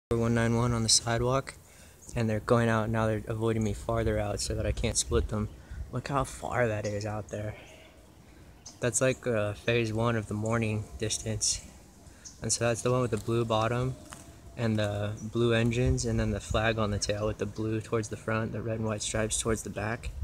191 on the sidewalk, and they're going out now. They're avoiding me farther out so that I can't split them. Look how far that is out there. That's like phase 1 of the morning distance. And so that's the one with the blue bottom and the blue engines, and then the flag on the tail with the blue towards the front, the red and white stripes towards the back.